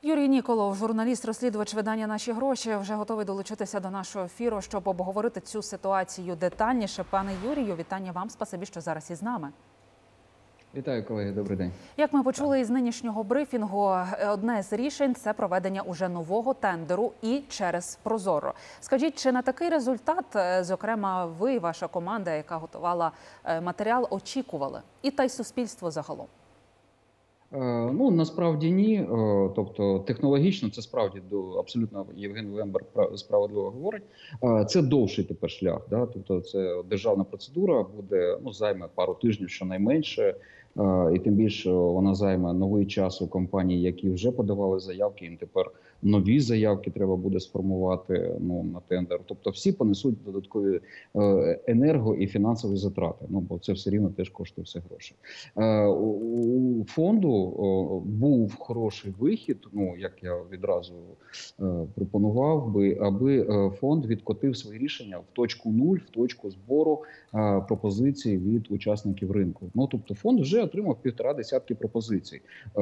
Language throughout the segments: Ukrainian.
Юрій Ніколов, журналіст-розслідувач видання «Наші гроші», вже готовий долучитися до нашого ефіру, щоб обговорити цю ситуацію детальніше. Пане Юрію, вітання вам, спасибі, що зараз із нами. Вітаю, колеги, добрий день. Як ми почули із нинішнього брифінгу, одне з рішень – це проведення уже нового тендеру і через ProZorro. Скажіть, чи на такий результат, зокрема, ви і ваша команда, яка готувала матеріал, очікували? І та й суспільство загалом? Ну, насправді ні. Тобто технологічно це справді абсолютно Євген Вембер справедливо говорить. Це довший тепер шлях. Да? Тобто це державна процедура, буде, займе пару тижнів щонайменше. І тим більше вона займе новий час у компаній, які вже подавали заявки. Їм тепер нові заявки треба буде сформувати на тендер. Тобто всі понесуть додаткові енерго і фінансові затрати. Бо це все рівно теж коштує все гроші. У фонду був хороший вихід, як я відразу пропонував би, аби фонд відкотив свої рішення в точку 0, в точку збору пропозицій від учасників ринку. Тобто фонд вже отримав 1,5 десятки пропозицій.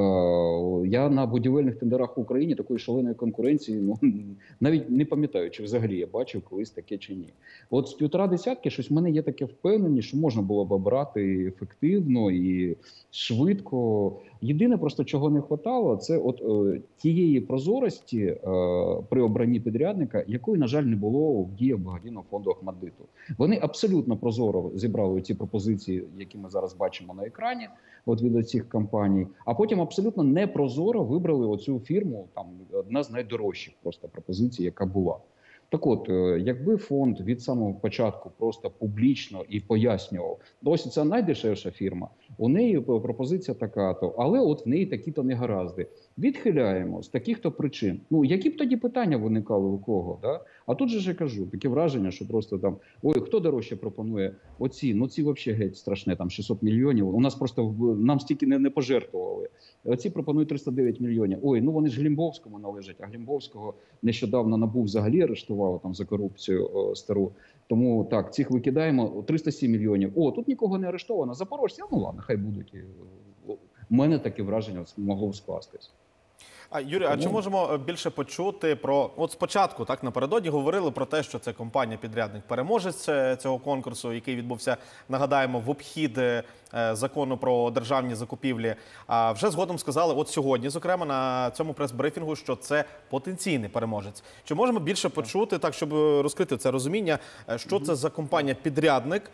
Я на будівельних тендерах в Україні такої шаленої конкуренції навіть не пам'ятаю, чи взагалі я бачив колись таке чи ні. От з 1,5 десятки щось в мене є таке впевненість, що можна було б обрати ефективно і швидко. Єдине просто, чого не вистачало, це тієї прозорості при обранні підрядника, якої, на жаль, не було в діях благодійного фонду Охматдиту. Вони абсолютно прозоро зібрали ці пропозиції, які ми зараз бачимо на екрані, від цих компаній, а потім абсолютно непрозоро вибрали оцю фірму, одна з найдорожчих просто пропозицій, яка була. Так от, якби фонд від самого початку просто публічно і пояснював, ось це найдешевша фірма, у неї пропозиція така-то, але в неї такі-то негаразди. Відхиляємо з таких-то причин. Які б тоді питання виникали у кого? Да? А тут же ж я кажу, таке враження, що просто хто дорожче пропонує? Ці взагалі геть страшне, 600 мільйонів. У нас просто, нам стільки не пожертвували. Оці пропонують 309 мільйонів. Вони ж Глімбовському належать, а Глімбовського нещодавно НАБУ взагалі арештувало за корупцію стару. Тому так, цих викидаємо, 307 мільйонів. Тут нікого не арештовано, запорожці, ладно, хай будуть. У мене таке враження могло б скластись. Юрій, а чи можемо більше почути про... спочатку, напередодні говорили про те, що це компанія-підрядник-переможець цього конкурсу, який відбувся, нагадаємо, в обхід закону про державні закупівлі. А вже згодом сказали, сьогодні, зокрема, на цьому прес-брифінгу, що це потенційний переможець. Чи можемо більше почути, так, щоб розкрити це розуміння, що це за компанія-підрядник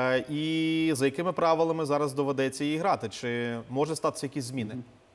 і за якими правилами зараз доведеться її грати? Чи може статися якісь зміни?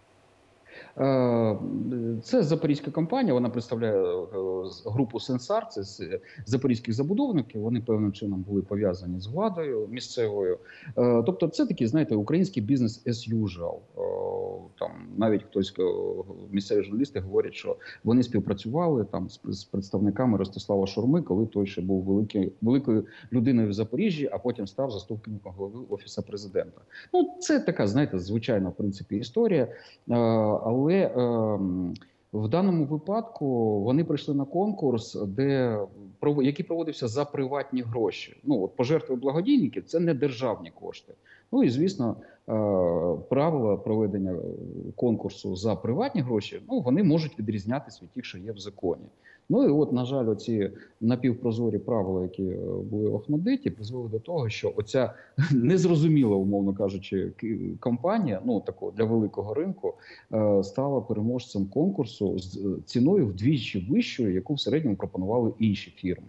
Це запорізька компанія, вона представляє групу «Сенсар», це з запорізьких забудовників, вони певним чином були пов'язані з владою місцевою. Тобто це такий, знаєте, український бізнес as usual. Навіть хтось, місцеві журналісти говорять, що вони співпрацювали з представниками Ростислава Шурми, коли той ще був великою людиною в Запоріжжі, а потім став заступником голови Офісу президента. Це така, знаєте, звичайна, в принципі, історія. Але в даному випадку вони прийшли на конкурс, який проводився за приватні гроші. Пожертви благодійників – це не державні кошти. І, звісно, правила проведення конкурсу за приватні гроші, вони можуть відрізнятися від тих, що є в законі. На жаль, оці напівпрозорі правила, які були в Охматдиті, призвели до того, що оця незрозуміла, умовно кажучи, компанія, такого для великого ринку, стала переможцем конкурсу з ціною вдвічі вищою, яку в середньому пропонували інші фірми.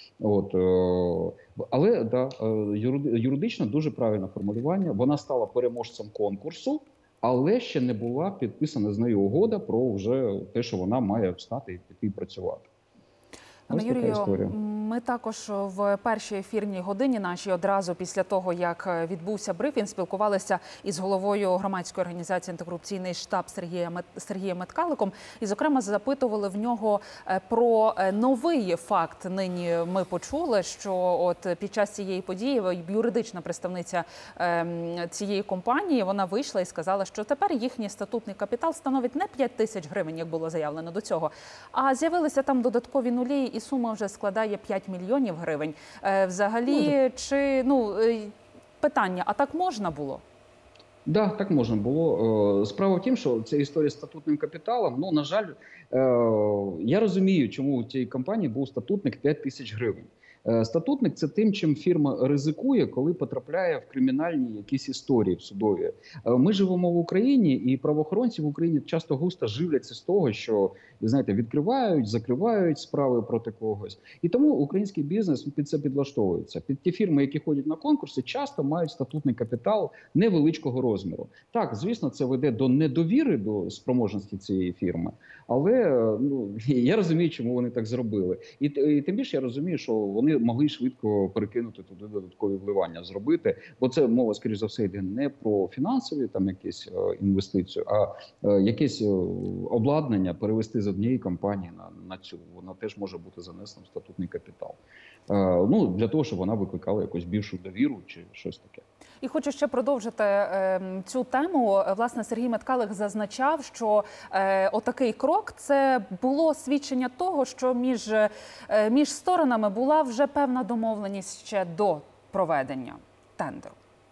Але юридично дуже правильне формулювання. Вона стала переможцем конкурсу, але ще не була підписана з нею угода про вже те, що вона має встати і піти працювати. Пане Юрію, ми також в першій ефірній годині нашій одразу після того, як відбувся брифінг, спілкувалися із головою громадської організації «Антикорупційний штаб» Сергієм Меткаликом. І, зокрема, запитували в нього про новий факт. Нині ми почули, що під час цієї події юридична представниця цієї компанії, вона вийшла і сказала, що тепер їхній статутний капітал становить не 5 тисяч гривень, як було заявлено до цього, а з'явилися там додаткові нулі, і сума вже складає 5 мільйонів гривень. Взагалі, питання, а так можна було? Да, так можна було. Справа в тім, що ця історія з статутним капіталом, ну, на жаль, я розумію, чому у цієї компанії був статутник 5 тисяч гривень. Статутник – це тим, чим фірма ризикує, коли потрапляє в кримінальні якісь історії в судові. Ми живемо в Україні, і правоохоронці в Україні часто густо живляться з того, що, знаєте, відкривають, закривають справи проти когось. І тому український бізнес під це підлаштовується. Під ті фірми, які ходять на конкурси, часто мають статутний капітал невеличкого розміру. Так, звісно, це веде до недовіри до спроможності цієї фірми, але ну, я розумію, чому вони так зробили. І тим більше я розумію, що вони могли швидко перекинути туди додаткові вливання зробити, бо це мова, скоріш за все, йде не про фінансові там якісь інвестиції, а якесь обладнання перевести з однієї компанії на цю. Вона теж може бути занесена в статутний капітал. Ну, для того, щоб вона викликала якусь більшу довіру чи щось таке. І хочу ще продовжити цю тему. Власне, Сергій Меткалик зазначав, що отакий крок – це було свідчення того, що між сторонами була вже певна домовленість ще до проведення тендеру.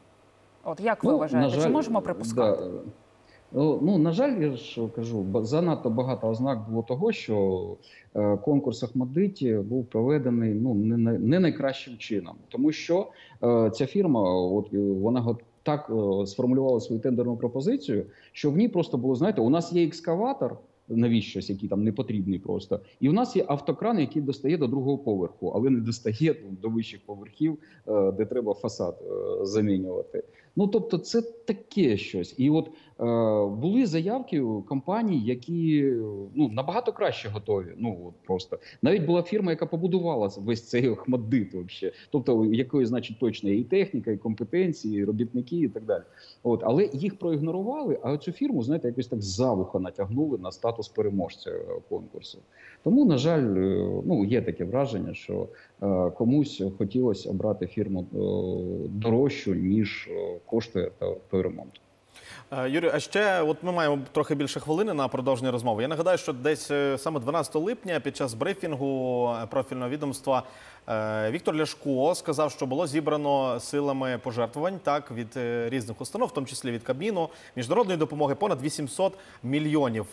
От як ви вважаєте, жаль, чи можемо припускати? Да. Ну, на жаль, я ж кажу, занадто багато ознак було того, що конкурс «Охматдиті» був проведений не найкращим чином. Тому що ця фірма, вона так сформулювала свою тендерну пропозицію, що в ній просто було, знаєте, у нас є екскаватор, навіщось, який там не потрібний просто. І в нас є автокран, який достає до другого поверху, але не достає до вищих поверхів, де треба фасад замінювати. Ну, тобто, це таке щось. І от були заявки у компаній, які набагато краще готові. Ну, от просто. Навіть була фірма, яка побудувала весь цей «Охматдит» вообще. Тобто, якої, значить, точно і техніка, і компетенції, і робітники, і так далі. От. Але їх проігнорували, а цю фірму, знаєте, якось так за вуха натягнули на статус переможця конкурсу. Тому, на жаль, є таке враження, що комусь хотілося обрати фірму дорожчу, ніж коштує той ремонт. Юрію, а ще от ми маємо трохи більше хвилини на продовження розмови. Я нагадаю, що десь саме 12 липня під час брифінгу профільного відомства Віктор Ляшко сказав, що було зібрано силами пожертвувань від різних установ, в тому числі від Кабміну, міжнародної допомоги, понад 800 мільйонів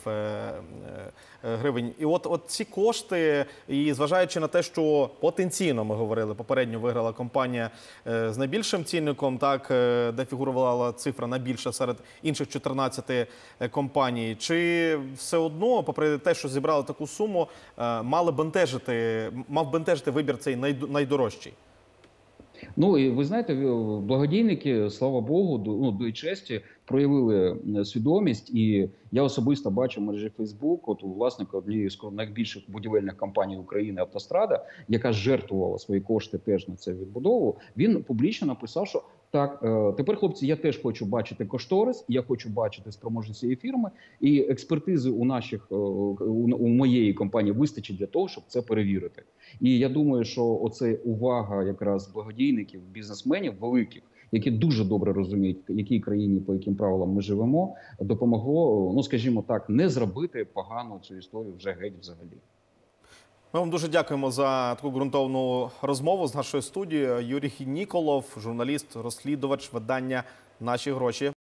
гривень. І от ці кошти, і зважаючи на те, що потенційно, ми говорили, попередньо виграла компанія з найбільшим цінником, де фігурувала цифра найбільша серед інших 14 компаній, чи все одно, попри те, що зібрали таку суму, мав бентежити вибір цей найдорожчий? Ну, і ви знаєте, благодійники, слава Богу, до честі, проявили свідомість. І я особисто бачу в мережі Фейсбук, у власника однієї з найбільших будівельних компаній України «Автострада», яка жертвувала свої кошти теж на цю відбудову, він публічно написав, що так, тепер, хлопці, я теж хочу бачити кошторис, я хочу бачити спроможність цієї фірми, і експертизи у моєї компанії вистачить для того, щоб це перевірити. І я думаю, що оце увага якраз благодійників, бізнесменів великих, які дуже добре розуміють, в якій країні, по яким правилам ми живемо, допомогло, скажімо так, не зробити погану цю історію вже геть взагалі. Ми вам дуже дякуємо за таку ґрунтовну розмову з нашою студією. Юрій Ніколов, журналіст, розслідувач видання «Наші гроші».